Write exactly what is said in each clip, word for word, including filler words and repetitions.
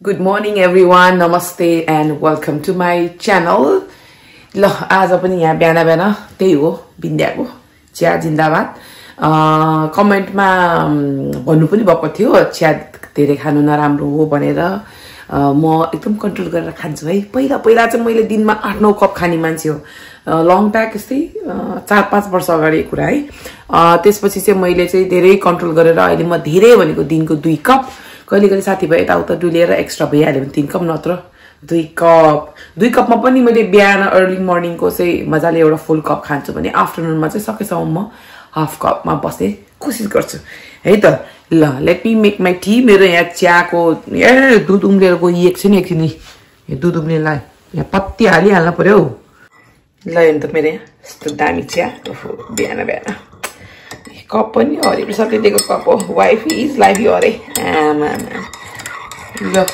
Good morning everyone, namaste and welcome to my channel. ल आज पनि यहाँ बिहान बिहान त्यही हो बिन्द्याको चिया जिन्दाबाद कमेन्टमा भन्नु पनि भएको थियो चिया धेरै खानु नराम्रो हो भनेर म एकदम कन्ट्रोल गरेर खान्छु है पहिला पहिला चाहिँ मैले दिनमा आठ नौ कप खाने मान्छे हो लङ ब्याक यस्तै चार पाँच वर्ष अगाडि कुरा है त्यसपछि चाहिँ मैले चाहिँ धेरै कन्ट्रोल गरेर अहिले म धेरै भनेको दिनको दुई कप कहिले कहिले साथीभाइ यताउता डुलेर एक्स्ट्रा भइहाल्यो भने तीन कप नत्र दुई कप दुई कपमा पनि मैले बिहान अर्ली मर्निङको चाहिँ मजाले एउटा फुल कप खान्छु भने आफ्टरनुनमा चाहिँ सकेसम्म म हाफ कपमा बस्ने कोसिस गर्छु है त ल let me make my tea मेरो यहाँ चियाको ए दुध उम्लेर गइएको छ नि एकछिन यो दुध उम्लेलाई यहाँ पत्ती हालिहाल्न पर्यो ल यो त मेरो यहाँ यस्तो दामी चिया बिहान बिहान कप पनि हरिप्रसादले दिएको कप हो वाइफ इज लाइफ यो अरे आमा ल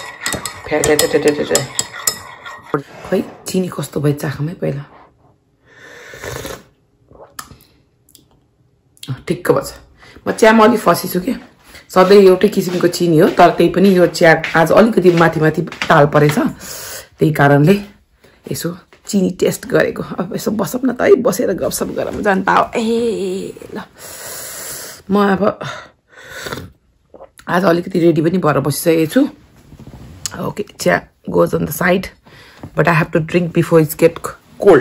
खै चिनी कस्तो भयो चाखमै पहिला ठिक्क भन्छ म चियामा अलिक फसिछु क्या सधैँ एउटै किसिमको चिनी हो तर त्यही पनि यो चिया आज अलिकति माथि माथि ताल परेछ त्यही कारणले यसो चिनी टेस्ट गरेको अब यसो बसौँ न त है बसेर गफसफ गरौँ जान पाओ ए ल म अब आज अलिकति रेडी पनि भएर बसिसकेको छु ओके चिया goes on the side but I have to drink before it get cold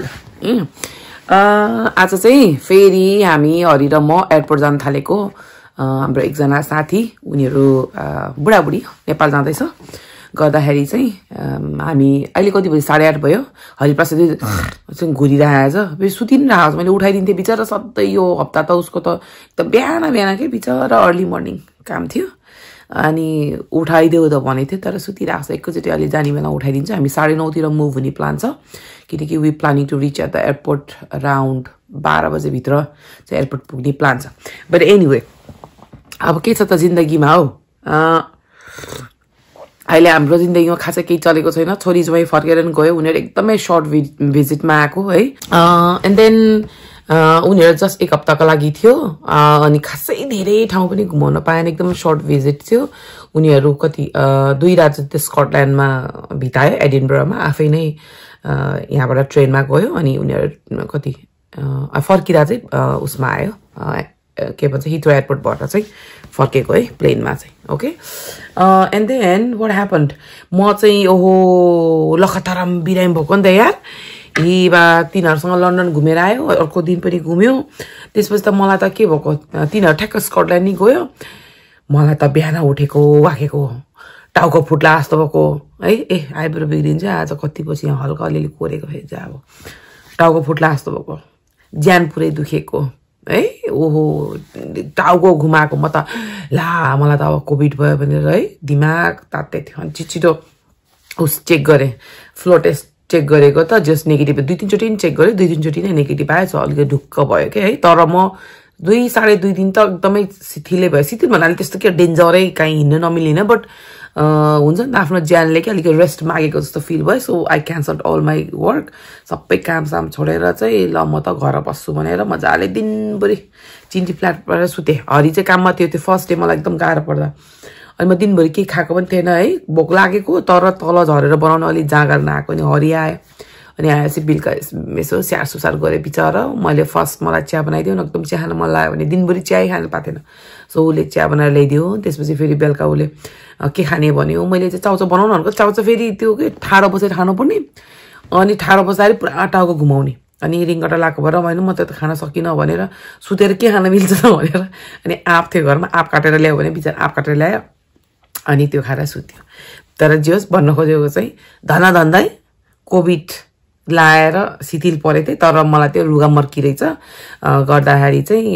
आज चाहिँ फेरि हामी हरि र म एयरपोर्ट जान थालेको हाम्रो एकजना साथी उनीहरू बुढाबुढी नेपाल जाँदैछ गर्दाखेरि चाहिँ हामी अहिले कति बजी साढे आठ भयो हरिप्रसाद चाहिँ घुरिरहेछ फेरि सुतिरहेको छ मैले उठाइदिन्थेँ बिचरा सधैँ यो हप्ता त उसको त एकदम बिहान बिहान के बिचरा अर्ली मर्निङ काम थियो अनि उठाइदेऊ त भनेको थियो तर सुतिरहेको छ एकैचोटि अहिले जाने बेला उठाइदिन्छ हामी साढे नौतिर मुभ हुने प्लान छ किनकि we planning to reach at the airport around बाह्र बजेभित्र चाहिँ एयरपोर्ट पुग्ने प्लान छ बट एनिवे अब के छ त जिन्दगीमा हौ अहिले हाम्रो जिन्दगीमा खासै केही चलेको छैन छोरी ज्वाइँ फर्केर नि गयो उनीहरू एकदमै सर्ट भिजिटमा आएको है एन्ड देन उनीहरू जस्ट एक हप्ताको लागि थियो अनि खासै धेरै ठाउँ पनि घुमाउन पाएन एकदम सर्ट भिजिट थियो उनीहरू कति दुई रात जति स्कटल्यान्डमा बितायो एडिनबरामा आफै नै यहाँबाट ट्रेनमा गयो अनि उनीहरू कति फर्किँदा चाहिँ उसमा आयो के भन्छ हिथ्रो एयरपोर्टबाट चाहिँ फर्केको है प्लेनमा चाहिँ okay and then what happened म चाहिँ ओहो लखतराम बिरामी भएको नि त यार हि बा तिनीहरूसँग लन्डन घुमेर आयो अर्को दिन पनि घुम्यो त्यसपछि त मलाई त के भएको तिनीहरू ठ्याक्क स्कटल्यान्ड नि गयो मलाई त बिहान उठेको वाखेको टाउको फुट्ला जस्तो भएको है ए आइब्रो बिग्रिन्छ आज कति पछि यहाँ हल्का अलिअलि कोरेको फेरि चाहिँ अब टाउको फुट्ला जस्तो भएको ज्यान पुरै दुखेको है ओहो टाउको घुमाएको म त ला मलाई त अब कोभिड भयो भनेर है दिमाग तात्तै थियो अनि छिटो उस चेक गरेँ फ्लो टेस्ट चेक गरेको त जस्ट नेगेटिभ दुई तिनचोटि नि चेक गरेँ दुई तिनचोटि नै नेगेटिभ आएछ अलिकति ढुक्क भयो क्या है तर म दुई साढे दुई दिन त एकदमै शिथिलै भयो शिथिल भन्नाले त्यस्तो के डेन्जरै कहीँ हिँड्न नमिलेन बट हुन्छ नि त आफ्नो ज्यानले क्या अलिकति रेस्ट मागेको जस्तो फिल भयो so I cancelled all my work सबै कामसाम छोडेर चाहिँ ल म त घर बस्छु भनेर मजाले दिनभरि चिन्टी फ्ल्याट परेर सुतेँ हरि चाहिँ काममा थियो त्यो फर्स्ट डे मलाई एकदम गाह्रो पर्दा अनि म दिनभरि केही खाएको पनि थिएन है भोक लागेको तर तल झरेर बनाउन अलिक जाँगर नआएको अनि हरि आयो अनि आएपछि बेलुका यसो स्याहार सुसार गरेँ बिचरा मैले फर्स्ट मलाई चिया बनाइदियो न एकदम चिया खान मन लाग्यो भने दिनभरि चिया खानु पाएको थिएन सो उसले चिया बनाएर ल्याइदियो त्यसपछि फेरि बेलुका उसले के खाने भन्यो मैले चाहिँ चाउचाउ बनाउनु भनेको चाउचाउ फेरि त्यो के ठाडो बसेर खानुपर्ने अनि ठाडो बस्दाखेरि पुरा टाउको घुमाउने अनि रिङ्गटा लगाएको भएर मैले म त खान सकिनँ भनेर सुतेर के खान मिल्छ भनेर अनि आँप थियो घरमा आँप काटेर ल्यायो भने बिचरा आँप काटेर ल्यायो अनि त्यो खाएर सुत्यो तर जे होस् भन्न खोजेको चाहिँ धना धन्दै कोभिड लाएर शिथिल परेको थिएँ तर मलाई त्यो रुगा मर्की रहेछ गर्दाखेरि चाहिँ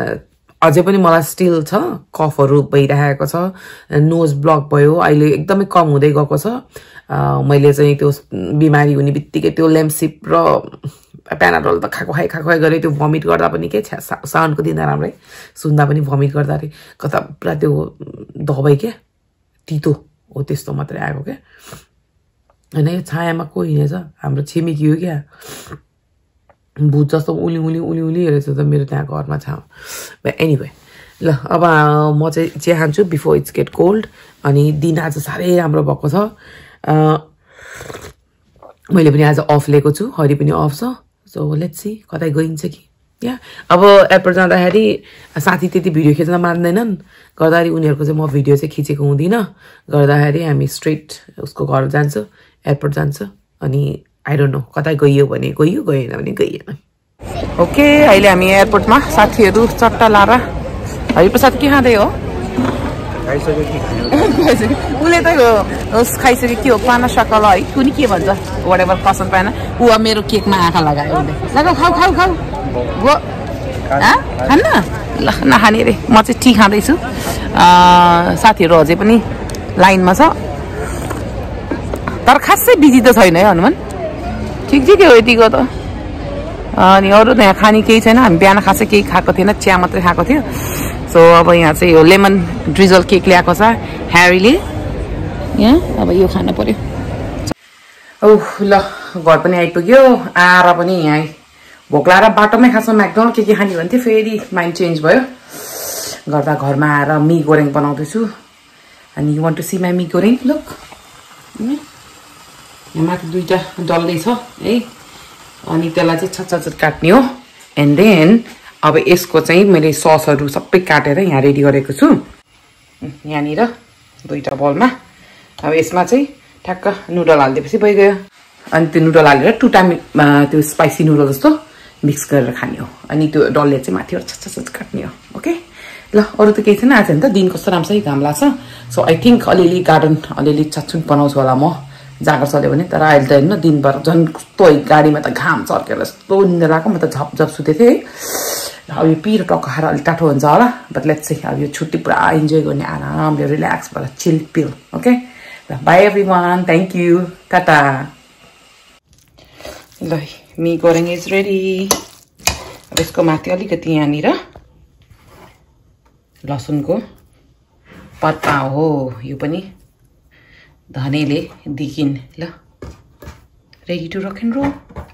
अझै पनि मलाई स्टिल छ कफहरू भइरहेको छ नोज ब्लक भयो अहिले एकदमै कम हुँदै गएको छ मैले चाहिँ त्यो बिमारी हुने बित्तिकै त्यो लेम्सिप र प्यानाडोल त खाएको खाइ खाएको खाइ गरेँ त्यो भमिट गर्दा पनि के साउन्डको दिँदा राम्रै सुन्दा पनि भमिट गर्दा रे कता पुरा त्यो दबाई क्या तितो हो त्यस्तो मात्रै आएको क्या होइन यो छायामा को हिँडेछ हाम्रो छिमेकी हो क्या भूत जस्तो उली उली उली उली हेरेछ त मेरो त्यहाँ घरमा छ एनिवे ल अब म चाहिँ चिया खान्छु बिफोर इट्स गेट कोल्ड अनि दिन आज साह्रै राम्रो भएको छ मैले पनि आज अफ लिएको छु हरि पनि अफ छ सो लेट्स सी कतै गइन्छ कि या अब एयरपोर्ट जाँदाखेरि साथी त्यति भिडियो खिच्न मान्दैनन् गर्दाखेरि उनीहरूको चाहिँ म भिडियो चाहिँ खिचेको हुँदिन गर्दाखेरि हामी स्ट्रेट उसको घर जान्छ एयरपोर्ट जान्छ अनि आई डोन्ट नो कतै गइयो भने गइयो गएन भने गइएन ओके अहिले हामी एयरपोर्टमा साथीहरू चट्टा लाएर हरिप्रसाद के खाँदै हो उसले त खाइसक्यो के हो पाना सकला है कुनी के भन्छ वाट एभर पसन्द पाएन ऊ मेरो केकमा आँखा लगायो उसले लगाऊ खाऊ खाऊ खाऊ गो खान्न ल नखाने रे म चाहिँ टी खाँदैछु साथीहरू अझै पनि लाइनमा छ तर खासै बिजी त छैन है हनुमान ठिक ठिक हो यतिको त अनि अरू त यहाँ खाने केही छैन हामी बिहान खासै केही खाएको थिएन चिया मात्रै खाएको थियो सो अब यहाँ चाहिँ यो लेमन ड्रिजल केक ल्याएको छ ह्यारीले यहाँ अब यो खान पर्यो औ ल घर पनि आइपुग्यो आएर पनि यहाँ भोक लाएर बाटोमै खासमा म्याकडोनल्ड के के खाने भन्थ्यो फेरि माइन्ड चेन्ज भयो गर्दा घरमा आएर मी गोरेङ बनाउँदैछु अनि you want to see my mi goreng look यहाँ माथि दुईवटा डल्लै छ है अनि त्यसलाई चाहिँ छचछच काट्ने हो एन्ड देन अब यसको चाहिँ मैले ससहरू सबै काटेर यहाँ रेडी गरेको छु यहाँनिर दुईवटा बलमा अब यसमा चाहिँ ठ्याक्क नुडल हालिदिएपछि भइगयो अनि त्यो नुडल हालेर टु टाइम त्यो स्पाइसी नुडल जस्तो मिक्स गरेर खाने हो अनि त्यो डल्ले चाहिँ माथिबाट छचछच काट्ने हो ओके ल अरू त केही छैन आज नि त दिन कस्तो राम्रोसँग घाम लाग्छ सो आई थिङ्क अलिअलि गार्डन अलिअलि चच्छुन बनाउँछु होला म जाँगर चल्यो भने तर अहिले त हेर्नु दिनभर झन् कस्तो गाडीमा त घाम चर्केर यस्तो निन्द्रा लाग्यो म त झपझप सुतेको थिएँ है अब यो पिरो टक्क खाएर अलिक टाठो हुन्छ होला बट लेट्स चाहिँ अब यो छुट्टी पुरा इन्जोय गर्ने आरामले रिल्याक्स भएर चिल पिल ओके ल bye everyone thank you tata ल मी गोरेङ इज रेडी अब यसको माथि अलिकति यहाँनिर लसुनको पत्ता हो यो पनि धनेले दिकिन ल ready to rock and role